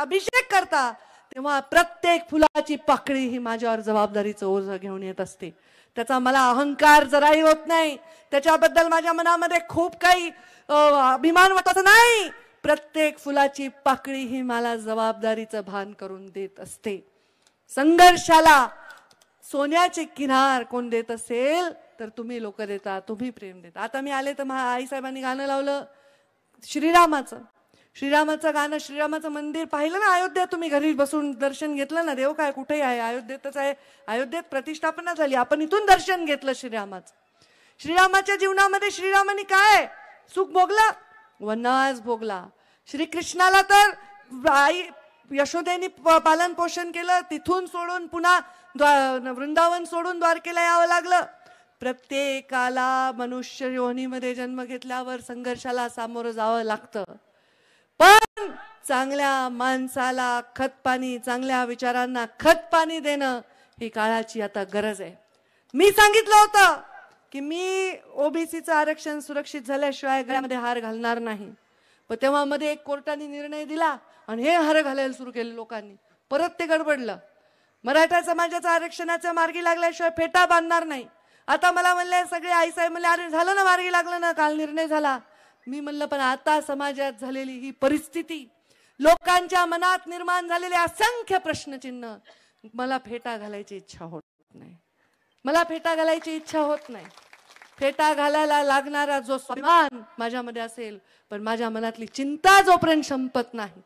अभिषेक करता तेव्हा प्रत्येक फुलाची पाकळी ही माझ्यावर जबाबदारीचं ओझं घेऊन येत असते. त्याचा मला अहंकार जराही होत नाही, त्याच्याबद्दल माझ्या मनामध्ये खूप काही अभिमान वाटत नाही. प्रत्येक फुलाची पाकळी ही मला जबाबदारीचं भान करून देत असते. संघर्षाला सोन्याचे किनार कोण देत असेल तर तुम्ही लोक देता, तुम्ही प्रेम देता. आता मी आले तर आईसाहेबांनी गाणं लावलं श्रीरामाचं. श्रीरामाचं गाणं, श्रीरामाचं मंदिर पाहिलं ना अयोध्या, तुम्ही घरी बसून दर्शन घेतलं ना. देव काय कुठेही आहे, अयोध्येतच आहे. अयोध्येत प्रतिष्ठापना झाली, आपण इथून दर्शन घेतलं श्रीरामाचं. श्रीरामाच्या जीवनामध्ये श्रीरामाने काय सुख भोगलं? वनवास भोगला. श्रीकृष्णाला तर आई यशोदेनी पालन पोषण केलं, तिथून सोडून पुन्हा वृंदावन सोडून द्वारकेला यावं लागलं. प्रत्येकाला मनुष्य योनीमध्ये जन्म घेतल्यावर संघर्षाला सामोरं जावं लागतं. पण चांगल्या माणसाला खतपाणी, चांगल्या विचारांना खतपाणी देणं ही काळाची आता गरज आहे. मी सांगितलं होतं की मी ओबीसीचं आरक्षण सुरक्षित झाल्याशिवाय गळ्यामध्ये हार घालणार नाही. पण तेव्हा मध्ये एक कोर्टाने निर्णय दिला आणि हे हार घालायला सुरू केले लोकांनी. परत ते गडबडलं. मराठा समाजाचं आरक्षणाच्या मार्गी लागल्याशिवाय फेटा बांधणार नाही. आता मला म्हणले सगळे आईसाहेब म्हणले अरे झालं ना, मार्गी लागलं ना, काल निर्णय झाला. मी म्हणलं पण आता समाजात झालेली ही परिस्थिती, लोकांच्या मनात निर्माण झालेले असंख्य प्रश्नचिन्ह, मला फेटा घालायची इच्छा होत नाही. मला फेटा घालायची इच्छा होत नाही. फेटा घालायला लागणारा जो स्वाभिमान माझ्यामध्ये असेल, पण माझ्या मनातली चिंता जोपर्यंत संपत नाही,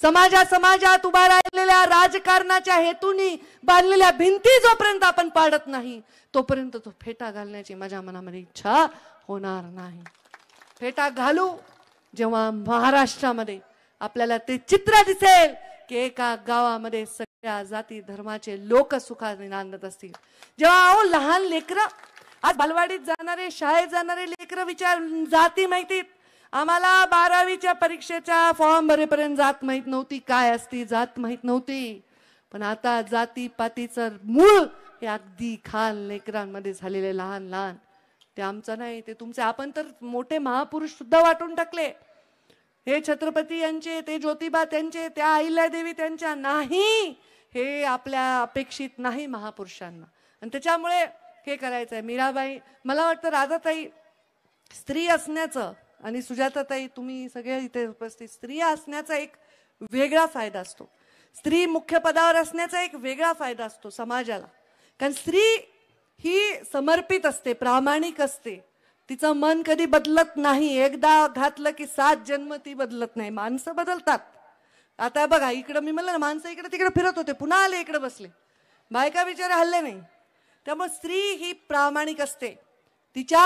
समाजात उभा राहिलेल्या राजकारणाच्या हेतूनी बांधलेल्या भिंती जोपर्यंत आपण पाडत नाही, तोपर्यंत तो फेटा घालण्याची माझ्या मनामध्ये इच्छा होणार नाही. फेटा घालू जेव्हा महाराष्ट्रामध्ये आपल्याला ते चित्र दिसेल की एका गावामध्ये सगळ्या जाती धर्माचे लोक सुखाने नांदत असतील. जेव्हा लहान लेकरं, आज बालवाडीत जाणारे, शाळेत जाणारे लेकरं विचार जाती माहितीत. आम्हाला 12वीच्या परीक्षेच्या फॉर्म भरेपर्यंत जात माहित नव्हती, काय असती जात माहित नव्हती. पण आता जाती पातीचं मूळ हे अगदी खाल लेकरांमध्ये झालेले लहान लहान, ते आमचं नाही, ते तुमचे. आपण तर मोठे महापुरुष सुद्धा वाटून टाकले. हे छत्रपती यांचे, ते ज्योतिबा त्यांचे, त्या अहिल्यादेवी त्यांच्या, नाही हे आपल्या अपेक्षित नाही महापुरुषांना. आणि त्याच्यामुळे हे करायचं आहे. मीराबाई, मला वाटतं राधाताई, स्त्री असण्याचं आणि सुजाताताई, तुम्ही सगळे इथे उपस्थित, स्त्रिया असण्याचा एक वेगळा फायदा असतो. स्त्री मुख्य पदावर असण्याचा एक वेगळा फायदा असतो समाजाला. कारण स्त्री ही समर्पित असते, प्रामाणिक असते. तिचं मन कधी बदलत नाही. एकदा घातलं की 7 जन्म ती बदलत नाही. माणसं बदलतात. आता बघा इकडं मी म्हणलं ना, माणसं इकडे तिकडे फिरत होते, पुन्हा आले इकडे बसले, बायका बिचारे हल्ले नाही. त्यामुळे स्त्री ही प्रामाणिक असते. तिच्या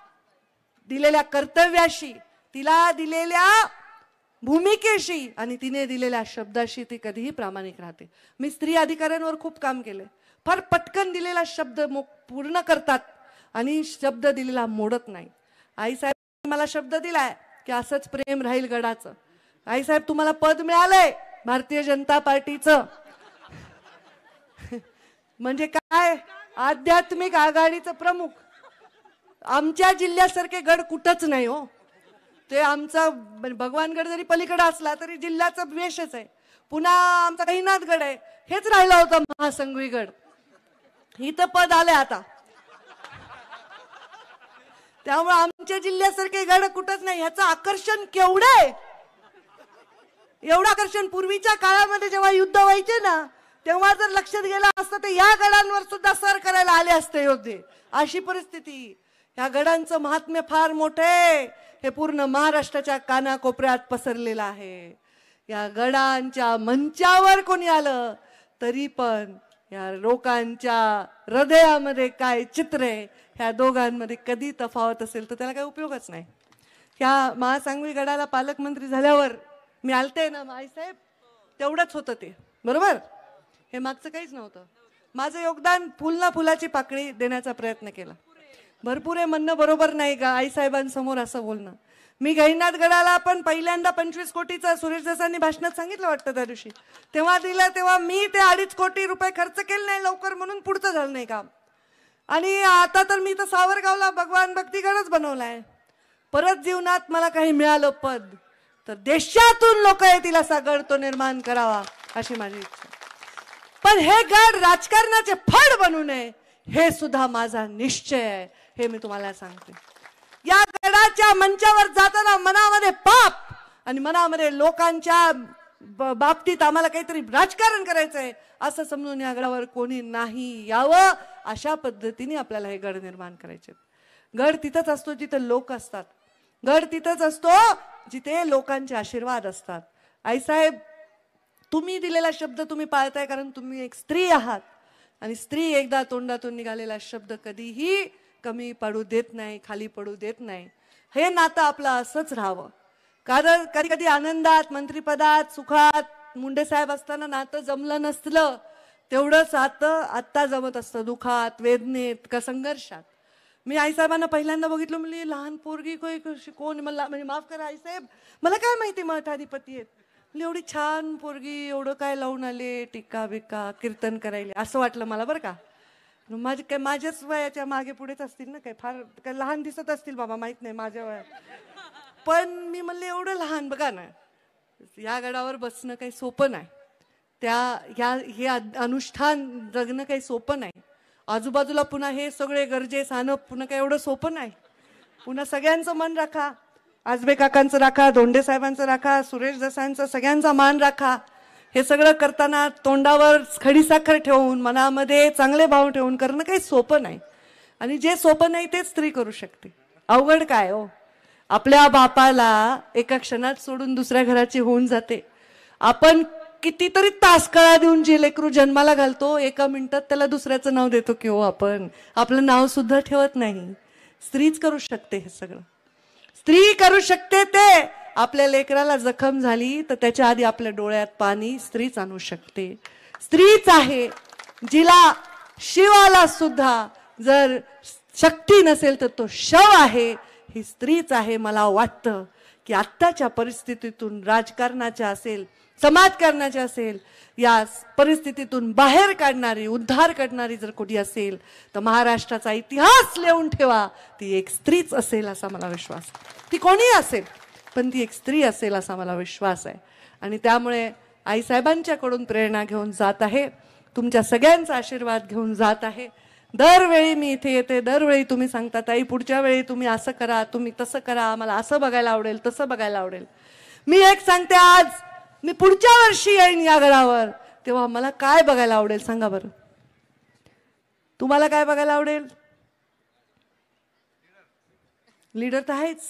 दिलेल्या कर्तव्याशी, तिला दिलेल्या भूमिकेशी आणि तिने दिलेल्या शब्दाशी ती कधीही प्रामाणिक राहते. मी स्त्री अधिकाऱ्यांवर खूप काम केले. फार पटकन दिलेला शब्द पूर्ण करतात आणि शब्द दिलेला मोडत नाही. आईसाहेब मला शब्द दिलाय की असंच प्रेम राहील गडाचं. आईसाहेब तुम्हाला पद मिळालंय भारतीय जनता पार्टीचं, म्हणजे काय, आध्यात्मिक आघाडीचं प्रमुख. आमच्या जिल्ह्यासारखे गड कुठंच नाही हो. ते आमचा भगवानगड जरी पलीकडे असला तरी जिल्ह्याचा वेशच आहे. पुन्हा आमचा गहिनाथ गड आहे, हेच राहिला होता महासंगवी गड. इथं पद आले आता. त्यामुळे आमच्या जिल्ह्यासारखे गड कुठंच नाही. ह्याचं आकर्षण केवढं आहे, एवढं आकर्षण. पूर्वीच्या काळामध्ये जेव्हा युद्ध व्हायचे ना, तेव्हा जर लक्षात गेलं असतं तर या गडांवर सुद्धा सर करायला आले असते योद्धे. अशी परिस्थिती. या गडांचं महात्म्य फार मोठे आहे. हे पूर्ण महाराष्ट्राच्या कानाकोपऱ्यात पसरलेलं आहे. या गडांच्या मंचावर कोणी आलं तरी पण या लोकांच्या हृदयामध्ये काय चित्र आहे, ह्या दोघांमध्ये कधी तफावत असेल तर त्याला काही उपयोगच नाही. ह्या महासांगवी गडाला पालकमंत्री झाल्यावर मी आलते ना आईसाहेब, तेवढंच होतं ते, बरोबर. हे मागचं काहीच नव्हतं. माझं योगदान फुल ना फुलाची पाकळी देण्याचा प्रयत्न केला. भरपूर हे म्हणणं बरोबर नाही का आईसाहेबांसमोर असं बोलणं. मी गहिनाथ गडाला पण पहिल्यांदा 25 कोटीचा सुरेश देसाईंनी भाषणात सांगितलं वाटतं त्या दिवशी, तेव्हा दिलं. तेव्हा मी ते 2.5 कोटी रुपये खर्च केले नाही लवकर, म्हणून पुढचं झालं नाही काम. आणि आता तर मी तर सावरगावला भगवान भक्तीगडच बनवलाय. परत जीवनात मला काही मिळालं पद तर देशातून लोक येतील असा गड तो निर्माण करावा अशी माझी इच्छा. पण हे गड राजकारणाचे फड बनू नये हे सुद्धा माझा निश्चय आहे, हे मी तुम्हाला सांगते. या गडाच्या मंचावर जाताना मनामध्ये पाप आणि मनामध्ये लोकांच्या बाबतीत आम्हाला काहीतरी राजकारण करायचंय असं समजून या गडावर कोणी नाही यावं अशा पद्धतीने आपल्याला हे गड निर्माण करायचे. गड तिथंच असतो जिथे लोक असतात, गड तिथंच असतो जिथे लोकांचे आशीर्वाद असतात. आईसाहेब, तुम्ही दिलेला शब्द तुम्ही पाळताय कारण तुम्ही एक स्त्री आहात आणि स्त्री एकदा तोंडातून निघालेला शब्द कधीही कमी पडू देत नाही, खाली पडू देत नाही. हे नातं आपलं असंच राहावं. कारण कधी कधी आनंदात, मंत्रिपदात, सुखात मुंडे साहेब असताना नातं जमलं नसलं तेवढंच आत्ता जमत असतं दुखात, वेदनेत का संघर्षात. मी आईसाहेबांना पहिल्यांदा बघितलं, म्हणजे लहान पोरगी कोण, मला म्हणजे माफ करा आईसाहेब, मला काय माहिती मठाधिपती आहेत, म्हणजे एवढी छान पोरगी, एवढं काय लावून आले, टिक्का बिक्का कीर्तन करायला असं वाटलं मला बरं का. माझे काय माझ्याच वयाच्या मागे पुढेच असतील ना, काय फार काय लहान दिसत असतील बाबा, माहित नाही माझ्या वयात. पण मी म्हणले एवढं लहान, बघा ना या गडावर बसणं काही सोपं नाही, हे अनुष्ठान जगणं काही सोपं नाही. आजूबाजूला पुन्हा हे सगळे गरजे सानप पुन्हा काही एवढं सोपं नाही. पुन्हा सगळ्यांचं मन राखा, आजबे काकांचं राखा, धोंडे साहेबांचं राखा, सुरेश देसाईंचं, सगळ्यांचा मान राखा. हे सगळं करताना तोंडावर खडीसाखर ठेवून मनामध्ये चांगले भाव ठेवून करणं काही सोपं नाही. आणि जे सोपं नाही तेच स्त्री करू शकते. अवघड काय हो, आपल्या बापाला एका क्षणात सोडून दुसऱ्या घराची होऊन जाते. आपण कितीतरी तास कळा देऊन जे लेकरू जन्माला घालतो एका मिनिटात त्याला दुसऱ्याचं नाव देतो की हो, आपण आपलं नाव सुद्धा ठेवत नाही. स्त्रीच करू शकते हे सगळं, स्त्री करू शकते. ते आपल्या लेकराला जखम झाली तर त्याच्या आधी आपल्या डोळ्यात पाणी स्त्रीच आणू शकते. स्त्रीच आहे जिला शिवाला सुद्धा जर शक्ती नसेल तर तो शव आहे, ही स्त्रीच आहे. मला वाटतं की आत्ताच्या परिस्थितीतून राजकारणाच्या असेल, समाजकारणाच्या असेल, या परिस्थितीतून बाहेर काढणारी, उद्धार करणारी जर कोणी असेल तर महाराष्ट्राचा इतिहास लिहून ठेवा, ती एक स्त्रीच असेल असा मला विश्वास. ती कोणी असेल पण ती एक स्त्री असेल असा मला विश्वास आहे. आणि त्यामुळे आईसाहेबांच्याकडून प्रेरणा घेऊन जात आहे, तुमच्या सगळ्यांचा आशीर्वाद घेऊन जात आहे. दरवेळी मी इथे येते, दरवेळी तुम्ही सांगता ताई पुढच्या वेळी तुम्ही असं करा, तुम्ही तसं करा, मला असं बघायला आवडेल, तसं बघायला आवडेल. मी एक सांगते, आज मी पुढच्या वर्षी येईन या गडावर, तेव्हा मला काय बघायला आवडेल सांगा बरं. तुम्हाला काय बघायला आवडेल? लीडर तर आहेच.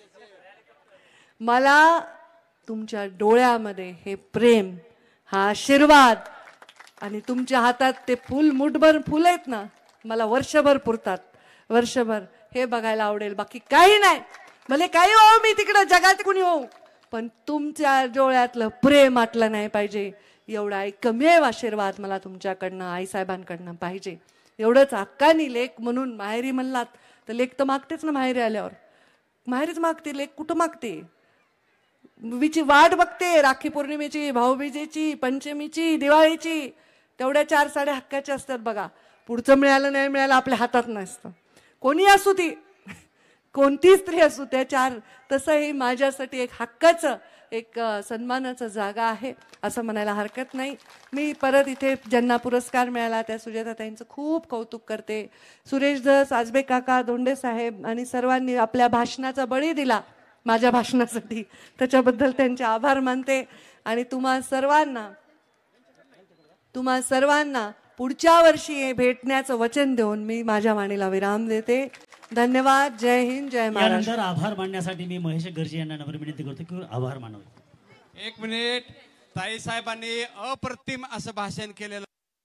मला तुमच्या डोळ्यामध्ये हे प्रेम, हा आशीर्वाद आणि तुमच्या हातात ते फुल, मुठभर फुल आहेत ना, मला वर्षभर पुरतात, वर्षभर हे बघायला आवडेल. बाकी काही नाही, भले काही हो, मी तिकडं जगात कुणी हो, पण तुमच्या डोळ्यातलं प्रेम आटलं नाही पाहिजे. एवढा एकमेव आशीर्वाद मला तुमच्याकडनं, आईसाहेबांकडनं पाहिजे. एवढंच हक्कानी लेक म्हणून माहेरी म्हणलात तर लेक तर मागतेच ना, माहेरी आल्यावर माहेरीच मागते लेक, कुठं मागते? विची वाट बघते, राखी पौर्णिमेची, भाऊबीजेची, पंचमीची, दिवाळीची, तेवढ्या 4 साड्या हक्काच्या असतात बघा. पुढचं मिळालं नाही मिळालं आपल्या हातात नसतं. कोणी असू ती, कोणती स्त्री असू, त्या 4, तसंही माझ्यासाठी एक हक्काचं, एक सन्मानाचं जागा आहे असं म्हणायला हरकत नाही. मी परत इथे ज्यांना पुरस्कार मिळाला त्या सुजाताताईंचं खूप कौतुक करते. सुरेश धस, आजबे काका, धोंडे साहेब आणि सर्वांनी आपल्या भाषणाचा बळी दिला माझ्या भाषणासाठी, त्याच्याबद्दल त्यांचे आभार मानते. आणि तुम्हा सर्वांना पुढच्या वर्षी भेटण्याचं वचन देऊन मी माझ्या वाणीला विराम देते. धन्यवाद. जय हिंद, जय महाराष्ट्र. यानंतर आभार मानण्यासाठी मी महेश गर्जे यांना नम्र विनंती करतो की आभार मानावे. 1 मिनिट. ताई साहेबांनी अप्रतिम असं भाषण केलेलं.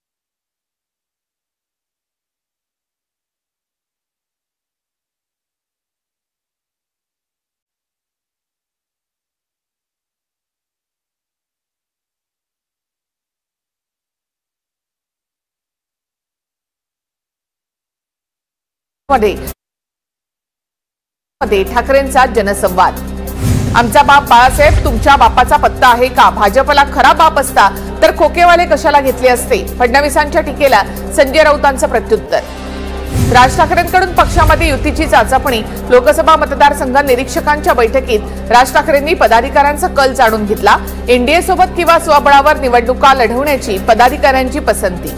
मध्ये ठाकरेंचा जनसंवाद. आमचा बाप बाळासाहेब तुमच्या बापाचा पत्ता आहे का? भाजपला खरा बाप असता तर खोकेवाले कशाला घेतले असते? फडणवीसांच्या टीकेला संजय राऊतांचं प्रत्युत्तर. राज ठाकरेंकडून पक्षामध्ये युतीची चाचपणी. लोकसभा मतदारसंघ निरीक्षकांच्या बैठकीत राज ठाकरेंनी पदाधिकाऱ्यांचा कल जाणून घेतला. एनडीए सोबत किंवा स्वबळावर निवडणुका लढवण्याची पदाधिकाऱ्यांची पसंती.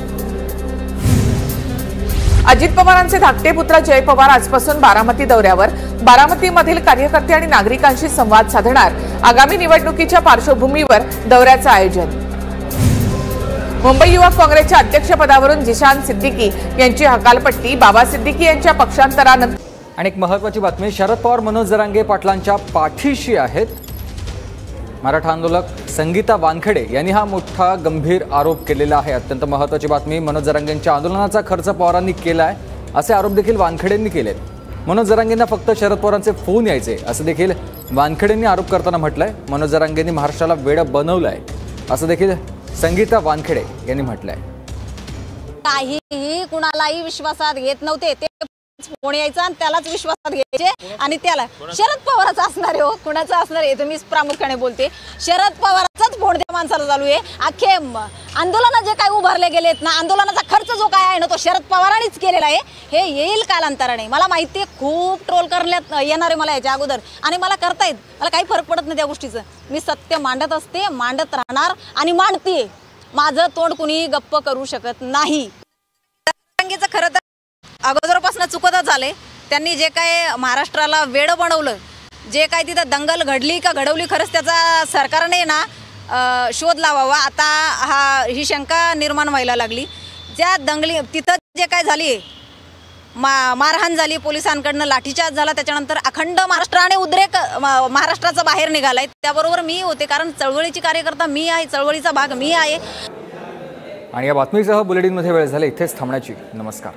अजित पवारांचे धाकटे पुत्र जय पवार आजपासून बारामती दौऱ्यावर. बारामतीमधील कार्यकर्ते आणि नागरिकांशी संवाद साधणार. आगामी निवडणुकीच्या पार्श्वभूमीवर दौऱ्याचं आयोजन. मुंबई युवक काँग्रेसच्या अध्यक्षपदावरून जिशान सिद्दीकी यांची हकालपट्टी. बाबा सिद्दीकी यांच्या पक्षांतरानंतर. आणि एक महत्त्वाची बातमी, शरद पवार मनोज जरांगे पाटलांच्या पाठीशी आहेत. मराठा आंदोलक संगीता वानखेडे यांनी हा मोठा गंभीर आरोप केलेला आहे. अत्यंत महत्त्वाची बातमी, मनोज जरांगेंच्या आंदोलनाचा खर्च पवारांनी केलाय असे आरोप देखील वानखेडेंनी केलेत. मनोज जरांगेंना फक्त शरद पवारांचे फोन यायचे असं देखील वानखेडेंनी आरोप करताना म्हटलंय. मनोज जरांगेंनी महाराष्ट्राला वेडं बनवलंय असं देखील संगीता वानखेडे यांनी म्हटलंय. काहीही कुणालाही विश्वासात घेत नव्हते. ते फोन यायचा आणि त्यालाच विश्वासात घ्यायचे आणि त्याला शरद पवाराचा असणार आहे. हो, कुणाचा असणार आहे तुम्ही प्रामुख्याने बोलते. शरद पवाराचाच फोन त्या माणसाला चालू आहे. अख्खे आंदोलन जे काय उभारले गेलेत ना, आंदोलनाचा खर्च जो काय आहे ना तो शरद पवारांनीच केलेला आहे. हे येईल कालांतराने. मला माहिती आहे खूप ट्रोल करण्यात येणार आहे मला याच्या अगोदर आणि मला करतायत. मला काही फरक पडत नाही त्या गोष्टीचं. मी सत्य मांडत असते, मांडत राहणार आणि मांडते. माझं तोंड कुणी गप्प करू शकत नाही. खरं तर अगोदरपासून चुकतच झाले. त्यांनी जे काय महाराष्ट्राला वेड बनवलं, जे काय तिथं दंगल घडली का घडवली, खरंच त्याचा सरकारने ना शोध लावावा. आता ही शंका निर्माण व्हायला लागली. ज्या दंगली तिथं जे काय झाली, मारहाण झाली, पोलिसांकडनं लाठीचार्ज झाला, त्याच्यानंतर अखंड महाराष्ट्राने उद्रेक महाराष्ट्राचा बाहेर निघालाय. त्याबरोबर मी होते, कारण चळवळीची कार्यकर्ता मी आहे, चळवळीचा भाग मी आहे. आणि या बातमीसह बुलेटिनमध्ये वेळ झाली इथेच थांबण्याची. नमस्कार.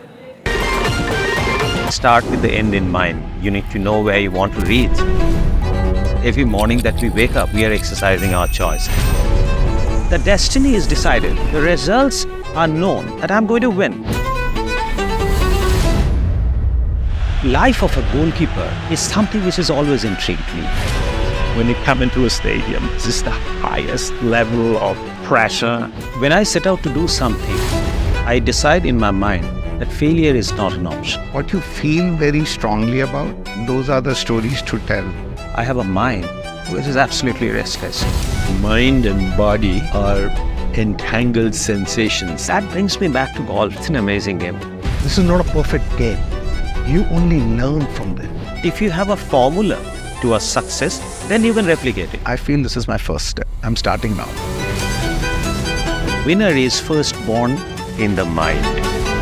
Start with the end in mind. You need to know where you want to reach. Every morning that we wake up, we are exercising our choice. The destiny is decided. The results are known that I'm going to win. Life of a goalkeeper is something which has always intrigued me. When you come into a stadium, this is the highest level of pressure. When I set out to do something, I decide in my mind that failure is not an option. What you feel very strongly about, those are the stories to tell. I have a mind which is absolutely restless. Mind and body are entangled sensations. That brings me back to golf. It's an amazing game. This is not a perfect game. You only learn from them. If you have a formula to a success, then you can replicate it. I feel this is my first step. I'm starting now. Winner is first born in the mind.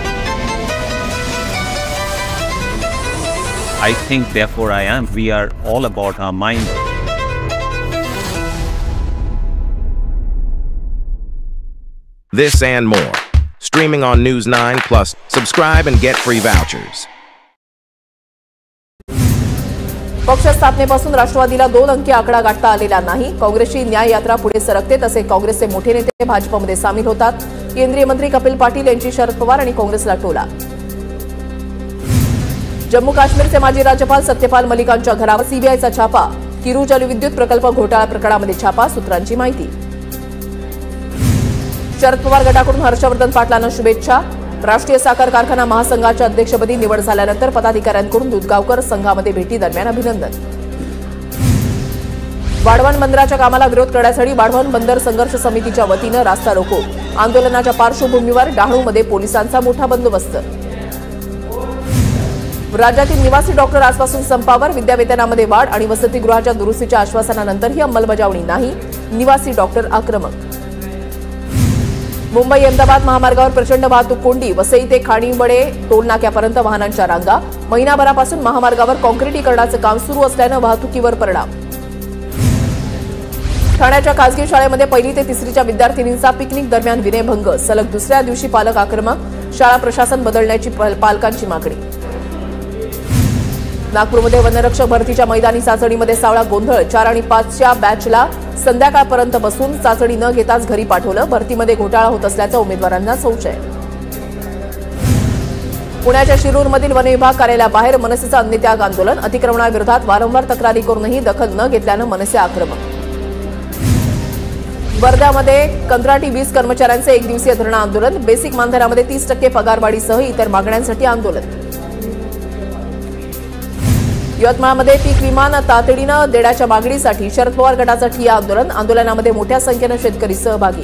I think, therefore I am. We are all about our mind. This and more. Streaming on News 9 Plus. Subscribe and get free vouchers. पक्ष स्थापनेपासून राष्ट्रवादीला 2 अंकी आकडा गाठता आलेला नाही. काँग्रेसची न्याय यात्रा पुढे सरकते तसे काँग्रेसचे मोठे नेते भाजपमध्ये सामील होतात. केंद्रीय मंत्री कपिल पाटील यांची शरद पवार आणि काँग्रेसला टोला. जम्मू काश्मीरचे माजी राज्यपाल सत्यपाल मलिकांच्या घरावर सीबीआयचा छापा. किरू जलविद्युत प्रकल्प घोटाळा प्रकरणामध्ये छापा. सूत्रांची माहिती. शरद पवार गटाकडून हर्षवर्धन पाटलांना शुभेच्छा. राष्ट्रीय साखर कारखाना महासंघाच्या अध्यक्षपदी निवड झाल्यानंतर पदाधिकाऱ्यांकडून दूधगावकर संघामध्ये भेटी दरम्यान अभिनंदन. वाढवण बंदराच्या कामाला विरोध करण्यासाठी वाढवण बंदर संघर्ष समितीच्या वतीनं रास्ता रोको. आंदोलनाच्या पार्श्वभूमीवर डहाणूमध्ये पोलिसांचा मोठा बंदोबस्त. राज्यातील निवासी डॉक्टर आजपासून संपावर. विद्यावेतनामध्ये वाढ आणि वसतिगृहाच्या दुरुस्तीच्या आश्वासनानंतरही अंमलबजावणी नाही. निवासी डॉक्टर आक्रमक. मुंबई अहमदाबाद महामार्गावर प्रचंड वाहतूक कोंडी. वसई ते खाणीवडे टोलनाक्यापर्यंत वाहनांच्या रांगा. महिनाभरापासून महामार्गावर काँक्रिटीकरणाचं काम सुरू असल्यानं वाहतुकीवर परिणाम. ठाण्याच्या खासगी शाळेमध्ये 1ली ते 3रीच्या विद्यार्थिनींचा पिकनिक दरम्यान विनयभंग. सलग दुसऱ्या दिवशी पालक आक्रमक. शाळा प्रशासन बदलण्याची पालकांची मागणी. नागपूरमध्ये वनरक्षक भरतीच्या मैदानी चाचणीमध्ये सावळा गोंधळ. 4 आणि 5च्या बॅचला संध्याकाळपर्यंत बसून चाचणी न घेताच घरी पाठवलं. भरतीमध्ये घोटाळा होत असल्याचा उमेदवारांना संशय. पुण्याच्या शिरूरमधील वनविभाग कार्यालयाबाहेर मनसेचं अन्नत्याग आंदोलन. अतिक्रमणाविरोधात वारंवार तक्रारी करूनही दखल न घेतल्यानं मनसे आक्रमक. वर्ध्यामध्ये कंत्राटी वीज कर्मचाऱ्यांचे 1 दिवसीय धरणं आंदोलन. बेसिक मानधनामध्ये 30% पगारवाढीसह इतर मागण्यांसाठी आंदोलन. यवतमाळमध्ये पीक विमा तातडीनं देण्याच्या मागणीसाठी शरद पवार गटाचं ठिय्या आंदोलन. आंदोलनामध्ये मोठ्या संख्येनं शेतकरी सहभागी.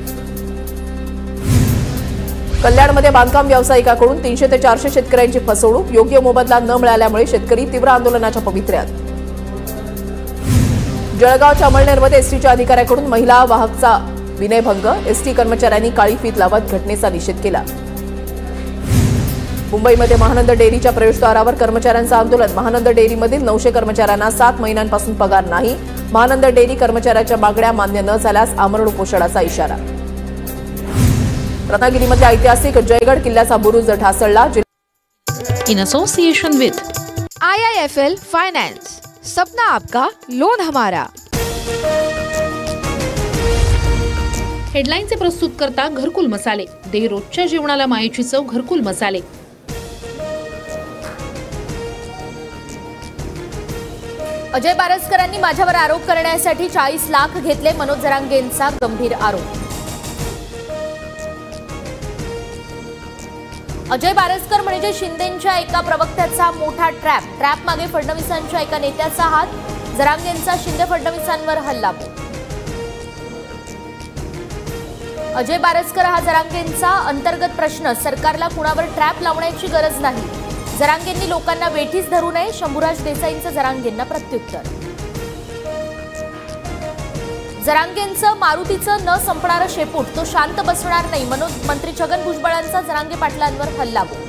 कल्याणमध्ये बांधकाम व्यावसायिकाकडून 300 ते 400 शेतकऱ्यांची फसवणूक. योग्य मोबदला न मिळाल्यामुळे शेतकरी तीव्र आंदोलनाच्या पवित्र्यात. जळगावच्या अमळनेरमध्ये एसटीच्या अधिकाऱ्याकडून महिला वाहकचा विनयभंग. एसटी कर्मचाऱ्यांनी काळी फीत लावत घटनेचा निषेध केला. मुंबईमध्ये महानंद डेअरीच्या प्रवेशद्वारावर कर्मचाऱ्यांचं आंदोलन. महानंद डेअरीमधील 900 कर्मचाऱ्यांना 7 महिन्यांपासून पगार नाही. महानंद डेअरी कर्मचाऱ्याच्या मागण्या मान्य न झाल्यास आमरण उपोषणाचा इशारा. रत्नागिरीमध्ये ऐतिहासिक जयगड किल्ल्याचा बुरुज ढासळला. In association with IIFL finance, सपना आपका लोन हमारा. हेडलाईनचे प्रस्तुत करता घरकुल मसाले. दे रोजच्या जेवणाला मायेची चव घरकुल मसाले. अजय बारसकरांनी माझ्यावर आरोप करण्यासाठी 40 लाख घेतले. मनोज जरांगेंचा गंभीर आरोप. अजय बारसकर म्हणजे शिंदेंच्या एका प्रवक्त्याचा मोठा ट्रॅप मागे फडणवीसांच्या एका नेत्याचा हात. जरांगेंचा शिंदे फडणवीसांवर हल्लाबोल. अजय बारसकर हा जरांगेंचा अंतर्गत प्रश्न. सरकारला कुणावर ट्रॅप लावण्याची गरज नाही. जरांगेंनी लोकांना वेठीस धरू नये. शंभूराज देसाईंचं जरांगेंना प्रत्युत्तर. जरांगेंचं मारुतीचं न संपणारं शेपूट. तो शांत बसणार नाही. मंत्री छगन भुजबळांचा जरांगे पाटलांवर हल्लाबोल.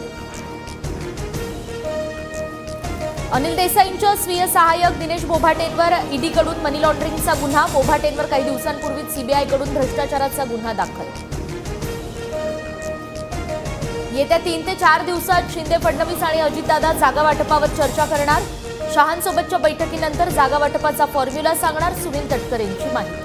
अनिल देसाईंच्या स्वीय सहाय्यक दिनेश बोभाटेंवर ईडीकडून मनी लॉन्ड्रिंगचा गुन्हा. बोभाटेंवर काही दिवसांपूर्वीच सीबीआयकडून भ्रष्टाचाराचा गुन्हा दाखल. येत्या 3 ते 4 दिवसात शिंदे फडणवीस आणि अजितदादा जागा वाटपावर चर्चा करणार. शहांसोबतच्या बैठकीनंतर जागा वाटपाचा फॉर्म्युला सांगणार. सुनील तटकरेंची माहिती.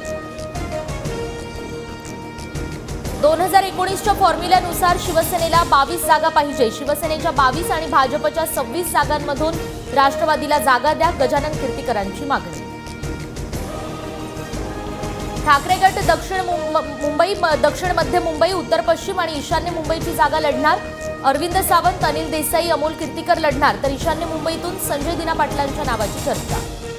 2019च्या फॉर्म्युल्यानुसार शिवसेनेला 22 जागा पाहिजे. शिवसेनेच्या 22 आणि भाजपच्या 26 जागांमधून राष्ट्रवादीला जागा द्या. गजानन कीर्तीकरांची मागणी. ठाकरे गट दक्षिण मध्य मुंबई, उत्तर पश्चिम आणि ईशान्य मुंबईची जागा लढणार. अरविंद सावंत, अनिल देसाई, अमोल कीर्तीकर लढणार. तर ईशान्य मुंबईतून संजय दिना पाटलांच्या नावाची चर्चा.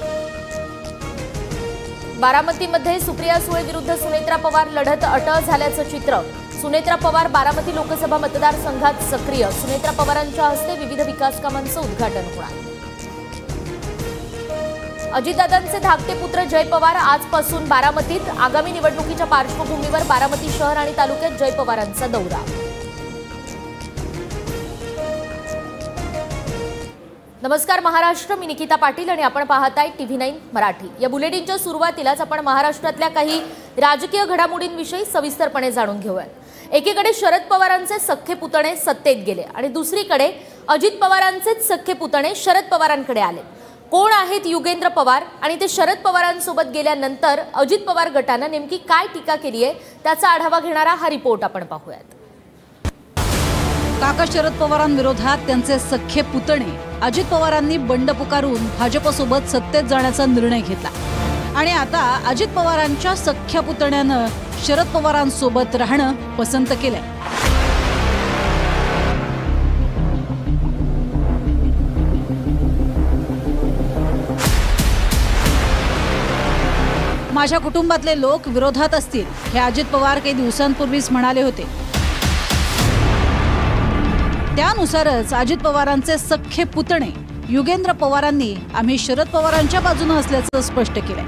बारामतीमध्ये सुप्रिया सुळे विरुद्ध सुनेत्रा पवार लढत अटळ झाल्याचं चित्र. सुनेत्रा पवार बारामती लोकसभा मतदारसंघात सक्रिय. सुनेत्रा पवारांच्या हस्ते विविध विकास कामांचं उद्घाटन होणार. अजितदादांचे धाकटे पुत्र जय पवार आजपासून बारामतीत. आगामी निवडणुकीच्या पार्श्वभूमीवर बारामती शहर आणि तालुक्यात जय पवारांचा दौरा. नमस्कार महाराष्ट्र, मी निकिता पाटील आणि आपण पाहताय TV9 मराठी. या बुलेटिनच्या सुरुवातीलाच आपण महाराष्ट्रातल्या काही राजकीय घडामोडींविषयी सविस्तरपणे जाणून घेऊया. एकीकडे शरद पवारांचे सख्खे पुतणे सत्तेत गेले आणि दुसरीकडे अजित पवारांचेच सख्खे पुतणे शरद पवारांकडे आले. कोण आहेत युगेंद्र पवार आणि ते शरद पवारांसोबत गेल्यानंतर अजित पवार गटानं नेमकी काय टीका केली आहे त्याचा आढावा घेणारा हा रिपोर्ट आपण पाहूयात. काका शरद पवारांविरोधात त्यांचे सख्खे पुतणे अजित पवारांनी बंड पुकारून भाजपसोबत सत्तेत जाण्याचा निर्णय घेतला आणि आता अजित पवारांच्या सख्ख्या पुतण्यानं शरद पवारांसोबत राहणं पसंत केलंय. माझ्या कुटुंबातले लोक विरोधात असतील हे अजित पवार काही दिवसांपूर्वीच म्हणाले होते. त्यानुसारच अजित पवारांचे सख्खे पुतणे युगेंद्र पवारांनी आम्ही शरद पवारांच्या बाजूने असल्याचं स्पष्ट केलंय.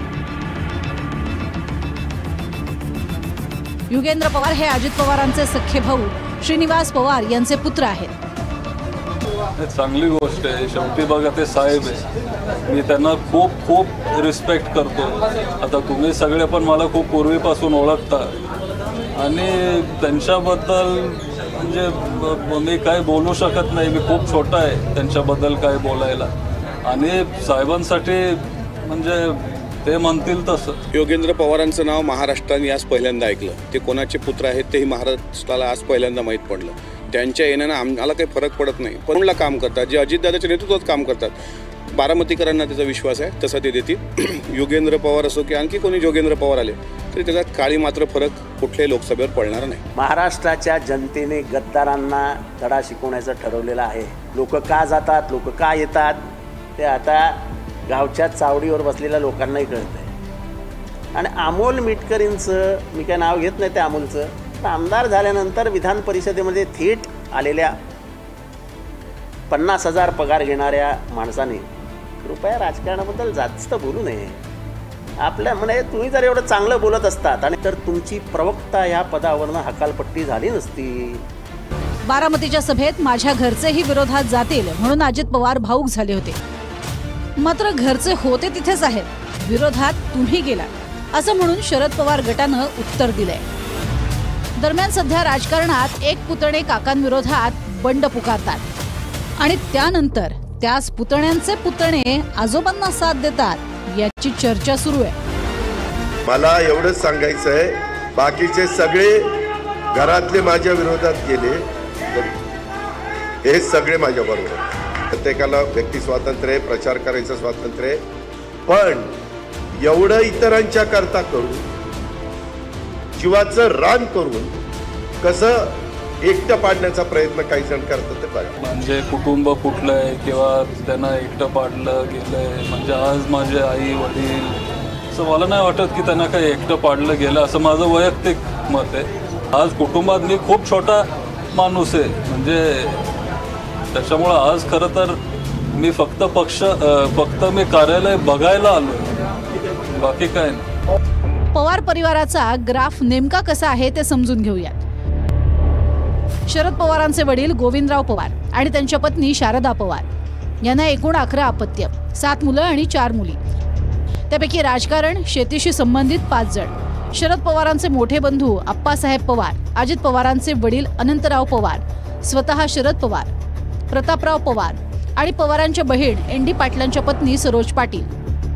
युगेंद्र पवार हे अजित पवारांचे सख्खे भाऊ श्रीनिवास पवार यांचे पुत्र आहेत. चांगली गोष्ट आहे. शेवटी बघा ते साहेब आहे, मी त्यांना खूप खूप रिस्पेक्ट करतो. आता तुम्ही सगळे पण मला खूप पूर्वीपासून ओळखता आणि त्यांच्याबद्दल म्हणजे मी काय बोलू शकत नाही. मी खूप छोटा आहे त्यांच्याबद्दल काय बोलायला. आणि साहेबांसाठी म्हणजे ते म्हणतील तसं. योगेंद्र पवारांचं नाव महाराष्ट्राने आज पहिल्यांदा ऐकलं. ते कोणाचे पुत्र आहेत तेही महाराष्ट्राला आज पहिल्यांदा माहीत पडलं. त्यांच्या येण्यानं आम्हाला काही फरक पडत नाही. पणला काम करतात, जे अजितदादाच्या नेतृत्वात काम करतात. बारामतीकरांना त्याचा विश्वास आहे, तसा ते देतील. योगेंद्र पवार असो की आणखी कोणी योगेंद्र पवार आले तरी त्याचा काळी मात्र फरक कुठल्याही लोकसभेवर पडणार नाही. महाराष्ट्राच्या जनतेने गद्दारांना धडा शिकवण्याचं ठरवलेलं आहे. लोक का जातात, लोक का येतात ते आता गावच्या चावडीवर बसलेल्या लोकांनाही कळतं आहे. आणि अमोल मिटकरींचं, मी काय नाव घेत नाही त्या अमोलचं, पण आमदार झाल्यानंतर विधान परिषदेमध्ये थेट आलेल्या 50,000 पगार घेणाऱ्या माणसाने कृपया राजकारणाबद्दल जास्त बोलू नये. आपल्या म्हणजे तुम्ही जर एवढं चांगलं बोलत असतात आणि तर तुमची प्रवक्ता या पदावरनं हकालपट्टी झाली नसती. बारामतीच्या सभेत माझ्या घरचेही विरोधात जातील म्हणून अजित पवार भाऊक झाले होते. मात्र घरचे होते तिथेच आहेत, विरोधात तुम्ही गेला असं म्हणून शरद पवार गटानं उत्तर दिलंय. दरम्यान सध्या राजकारणात एक पुतणे काकांविरोधात बंड पुकारतात आणि त्यानंतर त्याच पुतण्यांचे पुतणे आजोबांना साथ देतात याची चर्चा सुरू आहे. मला एवढंच सांगायचं आहे, बाकीचे सगळे घरातले माझ्या विरोधात गेले, हे सगळे माझ्या बरोबर. प्रत्येकाला व्यक्ती स्वातंत्र्य आहे, प्रचार करायचं स्वातंत्र्य आहे, पण एवढं इतरांच्या करता करून जीवाचं रान करून कसं एकटं पाडण्याचा प्रयत्न काही जण करतात ते बघा. म्हणजे कुटुंब फुटलंय किंवा त्यांना एकटं पाडलं गेलंय. म्हणजे आज माझे आई वडील, असं मला नाही वाटत की त्यांना काही एकटं पाडलं गेलं असं माझं वैयक्तिक मत आहे. आज कुटुंबात मी खूप छोटा माणूस आहे, म्हणजे त्याच्यामुळं आज खरं तर मी फक्त मी कार्यालय बघायला आलो, बाकी काय नाही. पवार परिवाराचा ग्राफ नेमका कसा आहे ते समजून घेऊयात. शरद पवारांचे वडील गोविंदराव पवार आणि त्यांच्या पत्नी शारदा पवार यांना एकूण 11 अपत्य, 7 मुलं आणि 4 मुली. त्यापैकी राजकारण, शेतीशी संबंधित 5 जण. शरद पवारांचे मोठे बंधू आप्पासाहेब पवार, अजित पवारांचे वडील अनंतराव पवार, स्वतः शरद पवार, प्रतापराव पवार आणि पवारांच्या बहीण एन डी पाटलांच्या पत्नी सरोज पाटील.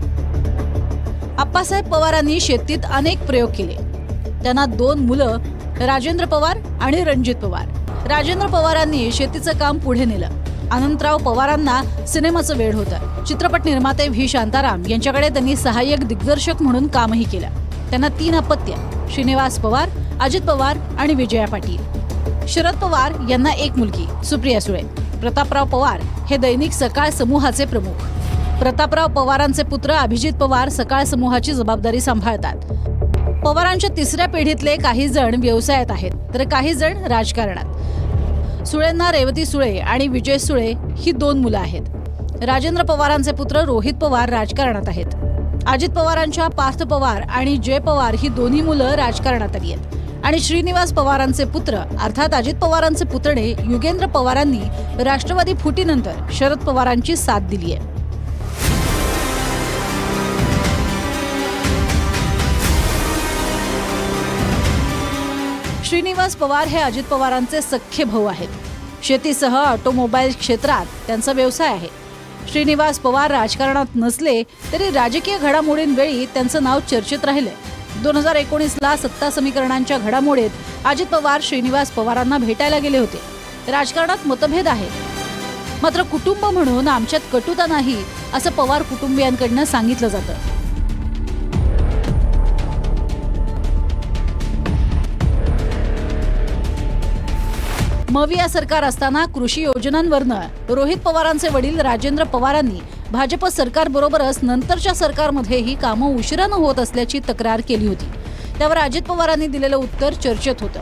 आप्पासाहेब पवारांनी शेतीत अनेक प्रयोग केले. त्यांना 2 मुलं राजेंद्र पवार आणि रणजित पवार. राजेंद्र पवारांनी शेतीचं काम पुढे नेलं. अनंतराव पवारांना सिनेमाचं वेड होतं. चित्रपट निर्माते व्ही शांताराम यांच्याकडे त्यांनी सहाय्यक दिग्दर्शक म्हणून कामही केलं. त्यांना 3 अपत्य, श्रीनिवास पवार, अजित पवार आणि विजया पाटील. शरद पवार यांना 1 मुलगी सुप्रिया सुळे. प्रतापराव पवार हे दैनिक सकाळ समूहाचे प्रमुख. प्रतापराव पवारांचे पुत्र अभिजित पवार सकाळ समूहाची जबाबदारी सांभाळतात. पवारांच्या 3ऱ्या पिढीतले काही जण व्यवसायात आहेत तर काही जण राजकारणात. सुळेंना रेवती सुळे आणि विजय सुळे ही 2 मुलं आहेत. राजेंद्र पवारांचे पुत्र रोहित पवार राजकारणात आहेत. अजित पवारांच्या पार्थ पवार आणि जय पवार ही दोन्ही मुलं राजकारणात आली आहेत. आणि श्रीनिवास पवारांचे पुत्र अर्थात अजित पवारांचे पुतणे युगेंद्र पवारांनी राष्ट्रवादी फुटीनंतर शरद पवारांची साथ दिली आहे. श्रीनिवास पवार हे अजित पवारांचे सख्खे भाऊ आहेत. शेतीसह ऑटोमोबाईल क्षेत्रात त्यांचा व्यवसाय आहे. श्रीनिवास पवार राजकारणात नसले तरी राजकीय घडामोडींवेळी त्यांचं नाव चर्चेत राहिले. 2019ला सत्ता समीकरणांच्या घडामोडीत अजित पवार श्रीनिवास पवारांना भेटायला गेले होते. राजकारणात मतभेद आहेत, मात्र कुटुंब म्हणून आमच्यात कटुता नाही असं पवार कुटुंबियांकडनं सांगितलं जातं. मविया सरकार असताना कृषी योजनांवरनं रोहित पवारांचे वडील राजेंद्र पवारांनी भाजप सरकारबरोबरच नंतरच्या सरकारमध्येही कामं उशिरानं होत असल्याची तक्रार केली होती. त्यावर अजित पवारांनी दिलेलं उत्तर चर्चेत होतं.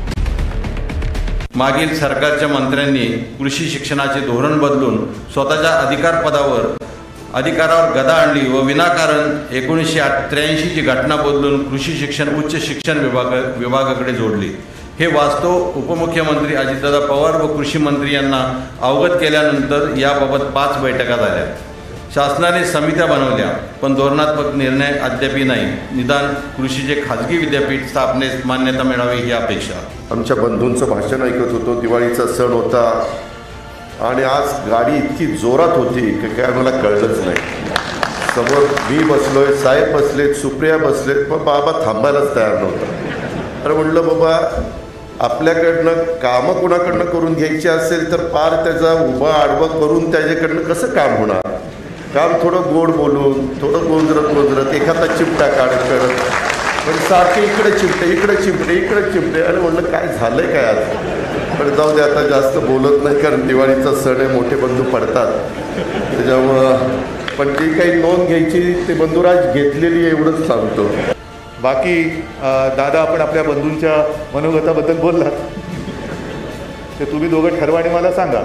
मागील सरकारच्या मंत्र्यांनी कृषी शिक्षणाचे धोरण बदलून स्वतःच्या अधिकारावर गदा आणली व विनाकारण 1983 ची घटना बदलून कृषी शिक्षण उच्च शिक्षण विभागाकडे जोडली. हे वास्तव उपमुख्यमंत्री अजितदादा पवार व कृषी मंत्री यांना अवगत केल्यानंतर याबाबत 5 बैठका झाल्या. शासनाने समित्या बनवल्या, पण धोरणात्मक निर्णय अद्यापही नाही. निदान कृषीचे खाजगी विद्यापीठ स्थापनेस मान्यता मिळावी ही अपेक्षा. आमच्या बंधूंचं भाषण ऐकत होतो. दिवाळीचा सण होता आणि आज गाडी इतकी जोरात होती की काय मला कळलंच नाही. समोर मी बसलोय, साहेब बसलेत, सुप्रिया बसलेत, पण बाबा थांबायलाच तयार नव्हता. तर म्हटलं बाबा आपल्याकडनं कामं कुणाकडनं करून घ्यायची असेल तर पार त्याचा उभा आडवं करून त्याच्याकडनं कसं काम होणार. काम थोडं गोड बोलून, थोडं गोंजरत एखादा चिमटा काढत करत, पण सारखे इकडे चिमटे आणि म्हणलं काय झालंय काय आज. पण जाऊ दे, आता जास्त बोलत नाही कारण दिवाळीचा सण आहे, मोठे बंधू पडतात. त्याच्यामुळं पण जी काही नोंद घ्यायची ते बंधुराज घेतलेली आहे एवढंच सांगतो. बाकी दादा आपण आपल्या बंधूंच्या मनोगताबद्दल बोललात ते तुम्ही दोघं ठरवा आणि मला सांगा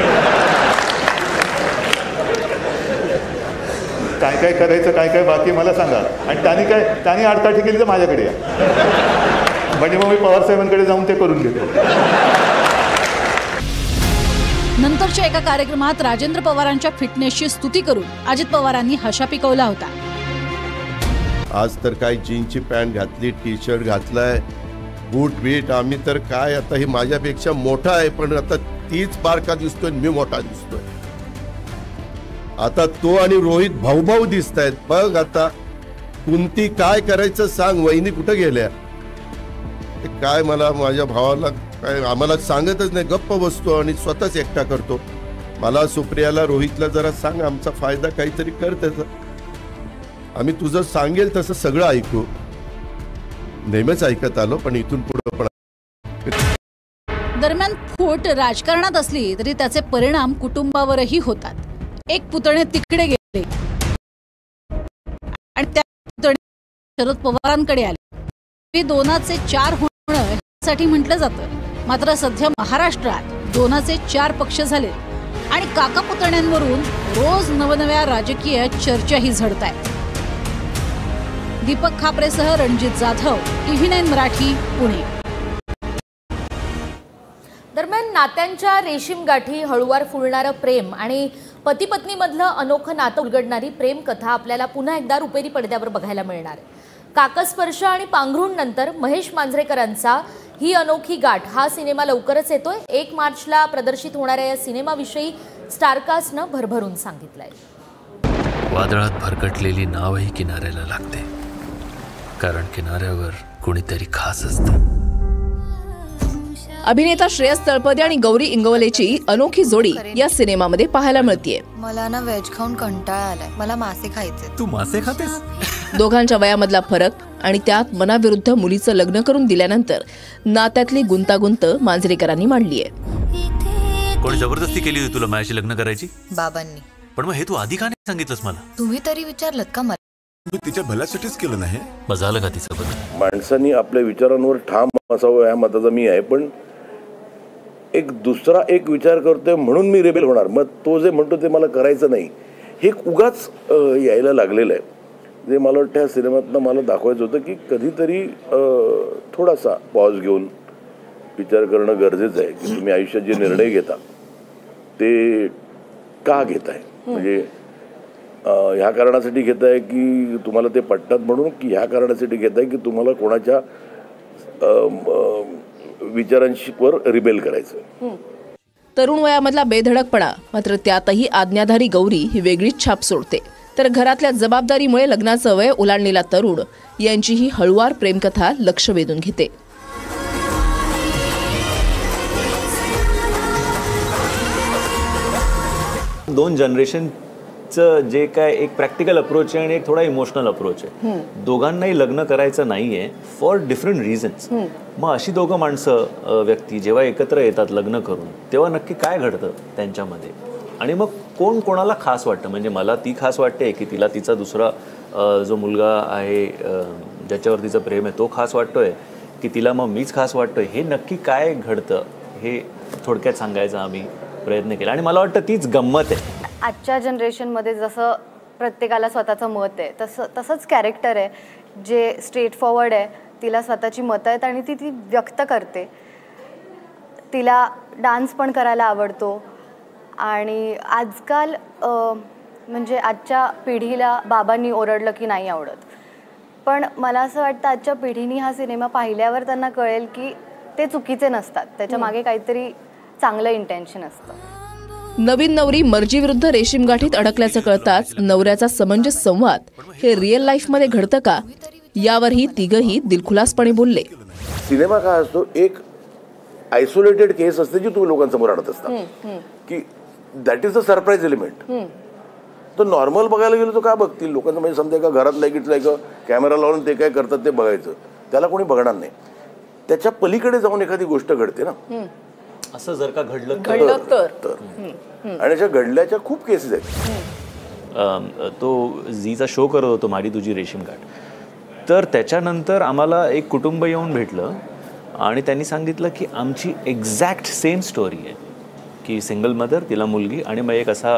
काय काय करायचं काय काय बाकी मला सांगा. आणि त्यांनी आडकाठी केली तर माझ्याकडे या म्हणजे मग मी पवारसाहेबांकडे जाऊन ते करून घेतो. नंतरच्या एका कार्यक्रमात राजेंद्र पवारांच्या फिटनेसची स्तुती करून अजित पवारांनी हशा पिकवला होता. आज तर काय जीन्सची पॅन्ट घातली, टी शर्ट घातलाय, बूट बीट, आम्ही तर काय आता ही माझ्यापेक्षा मोठा आहे पण आता तीच बारका दिसतोय, मी मोठा दिसतोय. आता तो आणि रोहित भाऊ दिसत आहेत. बघ आता कुंती काय करायचं सांग, वहिनी कुठं गेल्या काय. मला माझ्या भावाला काय आम्हाला सांगतच नाही, गप्प बसतो आणि स्वतःच एकटा करतो. मला सुप्रियाला रोहितला जरा सांग, आमचा फायदा काहीतरी कर त्याचा. आम्ही तुझं सांगेल तसं सगळं ऐकू. नेहमीच ऐकत आलो पण इथून पुढे पण. दरम्यान फूट राजकारणात असली तरी त्याचे परिणाम कुटुंबावरही होतात. एक पुतणे तिकडे गेले आणि त्या पुतणे शरद पवारांकडे आले. हे 2चे 4 होणं यासाठी म्हटलं जातं. मात्र सध्या महाराष्ट्रात 2चे 4 पक्ष झाले आणि काका पुतण्यांवरून रोज नवनव्या राजकीय चर्चाही झडत आहेत. दीपक खापरेसह रणजित जाधव, TV9 मराठी, पुणे. दरम्यान नात्यांच्या रेशीम गाठी, हळूवार फुलणारं प्रेम आणि पती पत्नीमधलं अनोखं नातं उलगडणारी प्रेम कथा आपल्याला पुन्हा एकदा रुपेरी पडद्यावर बघायला मिळणार. काकस्पर्श आणि पांघरुण नंतर महेश मांजरेकरांचा ही अनोखी गाठ हा सिनेमा लवकरच येतोय. 1 मार्चला प्रदर्शित होणाऱ्या या सिनेमाविषयी स्टारकास्टनं भरभरून सांगितलंय. वादळात भरकटलेली नावही किनाऱ्याला लागते, कारण किनाऱ्यावर कोणीतरी खास असतं. अभिनेता श्रेयस तळपदे आणि गौरी इंगवलेची अनोखी जोडी या सिनेमामध्ये पाहायला मिळतीये. मला ना व्हेज खाऊन कंटाळा आलाय, मला मासे खायचे. तू मासे खातेस? दोघांच्या वयामधला फरक आणि त्यात मनाविरुद्ध मुलीचं लग्न करून दिल्यानंतर नात्यातली गुंतागुंत मांजरेकरांनी मांडलीये. कोणी जबरदस्ती केली होती तुला माझ्याशी लग्न करायची? बाबांनी. पण मग हे तू आधी का नाही सांगितलंस मला? तुम्ही तरी विचारलं का मला? मी तिच्या भल्यासाठीच केलं नाही. मग झालं का तिचं बदल? माणसांनी आपल्या विचारांवर ठाम असावं या मताचा मी आहे, पण एक दुसरा एक विचार करतोय म्हणून मी रेबेल होणार, मग तो जे म्हणतो ते मला करायचं नाही, हे उगाच यायला लागलेलं आहे. जे मला वाटतं ह्या सिनेमातनं मला दाखवायचं होतं की कधीतरी थोडासा पॉज घेऊन विचार करणं गरजेचं आहे की तुम्ही आयुष्यात जे निर्णय घेता ते का घेताय. म्हणजे ह्या कारणासाठी घेताय की तुम्हाला ते पटतात म्हणून, की ह्या कारणासाठी घेताय की तुम्हाला कोणाच्या विचारांवर रिबेल करायचं. तरुण वयामधला बेधडकपणा मात्र त्यातही आज्ञाधारी गौरी ही वेगळीच छाप सोडते. तर घरातल्या जबाबदारीमुळे लग्नाचं वय ओलांडलेला तरुण यांची ही हळुवार प्रेमकथा लक्ष वेधून घेते. दोन जनरेशनचं जे काय एक प्रॅक्टिकल अप्रोच आहे आणि एक थोडा इमोशनल अप्रोच आहे. दोघांनाही लग्न करायचं नाहीये फॉर डिफरंट रिझन्स. मग अशी दोघं माणसं व्यक्ती जेव्हा एकत्र येतात लग्न करून तेव्हा नक्की काय घडतं त्यांच्यामध्ये आणि मग कोण कोणाला खास वाटतं. म्हणजे मला ती खास वाटते की तिला तिचा दुसरा जो मुलगा आहे ज्याच्यावर तिचं प्रेम आहे तो खास वाटतोय की तिला मग मीच खास वाटतोय. हे नक्की काय घडतं हे थोडक्यात सांगायचा आम्ही प्रयत्न केला आणि मला वाटतं तीच गंमत आहे. आजच्या जनरेशनमध्ये जसं प्रत्येकाला स्वतःचं मत आहे तसंच कॅरेक्टर आहे जे स्ट्रेट फॉरवर्ड आहे. तिला स्वतःची मतं आहेत आणि ती व्यक्त करते. तिला डान्स पण करायला आवडतो आणि आजकाल म्हणजे आजच्या पिढीला बाबांनी ओरडलं की नाही आवडत, पण मला असं वाटतं आजच्या पिढीने हा सिनेमा पाहिल्यावर त्यांना कळेल की ते चुकीचे नसतात, त्याच्या मागे काहीतरी चांगलं इंटेन्शन असतं. नवीन नवरी मर्जीविरुद्ध रेशीम गाठीत अडकल्याचं कळताच नवऱ्याचा समंजस संवाद हे रिअल लाईफमध्ये घडतं का यावरही तिघही दिलखुलासपणे बोलले. सिनेमा काय असतो एक आयसोलेटेड केस असते जी तुम्ही लोकांसमोर आणत असता की that is the surprise element. तर नॉर्मल बघायला गेलो तर काय बघतील लोकांचं, म्हणजे समजा एका घरात लाईकीतलं एक कॅमेरा लावून ते काय करतात ते बघायचं, त्याला कोणी बघणार नाही. त्याच्या पलीकडे जाऊन एखादी गोष्ट घडते ना, असं जर का घडलं तर आणि अशा घडल्याच्या खूप केसेस आहेत. तो झीचा शो करत होतो मारी तुझी रेशीम गाठ, तर त्याच्यानंतर आम्हाला एक कुटुंब येऊन भेटलं आणि त्यांनी सांगितलं की आमची एक्झॅक्ट सेम स्टोरी आहे की सिंगल मदर, तिला मुलगी आणि मग एक असा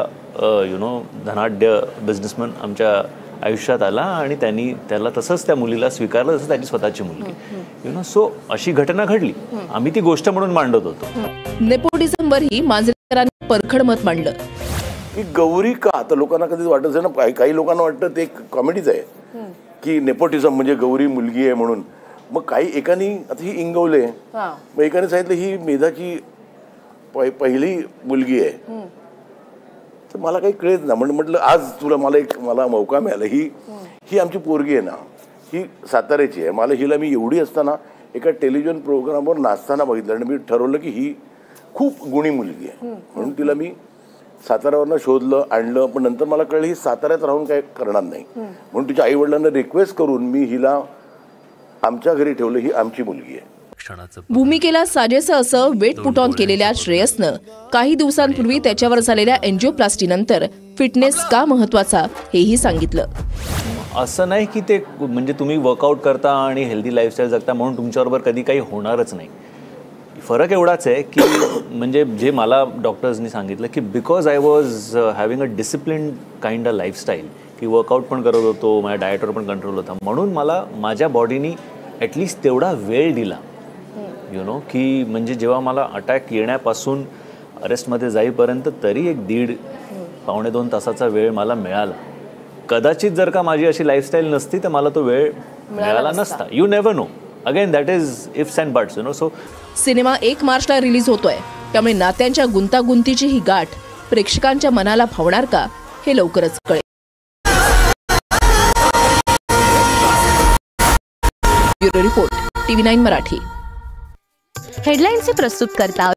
धनाढ्य बिझनेसमॅन आमच्या आयुष्यात आला आणि त्यांनी त्याला तसंच त्या मुलीला स्वीकारलं जसं त्याची स्वतःची मुलगी. सो अशी घटना घडली, आम्ही ती गोष्ट म्हणून मांडत होतो. नेपोटिझमवरही मांजरेकरांनी परखड मत मांडलं की गौरी का, आता लोकांना कधीच वाटत आहे ना, काही लोकांना वाटतं ते एक कॉमेडीच आहे की नेपोटिझम म्हणजे गौरी मुलगी आहे म्हणून. मग काही एकानी आता ही इंगवले, मग एकाने सांगितलं ही मेधाची पहिली मुलगी आहे. तर मला काही कळत ना, म्हटलं आज तुला मला मौका मिळाला. ही आमची पोरगी आहे ना, ही साताऱ्याची आहे. मला हिला मी एवढी असताना एका टेलिव्हिजन प्रोग्रामवर नाचताना बघितलं आणि मी ठरवलं की ही खूप गुणी मुलगी आहे म्हणून तिला मी साताऱ्यावरनं शोधलं, आणलं. पण नंतर मला कळलं ही साताऱ्यात राहून काय करणार नाही म्हणून तिच्या आईवडिलांना रिक्वेस्ट करून मी हिला आमच्या घरी ठेवलं. ही आमची मुलगी आहे. भूमिकेला साजेसं असं वेट पुट ऑन केलेल्या श्रेयसनं काही दिवसांपूर्वी त्याच्यावर झालेल्या एन्जिओप्लास्टीनंतर फिटनेस का महत्वाचा हेही सांगितलं. असं नाही की ते म्हणजे तुम्ही वर्कआउट करता आणि हेल्दी लाईफस्टाईल जगता म्हणून तुमच्याबरोबर कधी काही होणारच नाही. फरक एवढाच आहे की म्हणजे जे मला डॉक्टर्सनी सांगितलं की because I was having a discipline kind a lifestyle, की वर्कआउट पण करत होतो, माझ्या डाएटवर पण कंट्रोल होता, म्हणून मला माझ्या बॉडीनी ॲटलिस्ट तेवढा वेळ दिला की म्हणजे जेव्हा मला अटॅक येण्यापासून अरेस्टमध्ये जाईपर्यंत तरी एक 1.5-2 तासाचा वेळ मला मिळाला. कदाचित जर का माझी अशी लाईफस्टाईल नसती तर मला तो वेळ मिळाला नसता. You never know, again that is ifs and buts. So cinema 1 मार्चला रिलीज होतोय, त्यामुळे नात्यांच्या गुंतागुंतीची ही गाठ प्रेक्षकांच्या मनाला भावणार का हे लवकरच कळेल. Bureau report, TV9 Marathi. हेडलाईन्सचे प्रस्तुत करता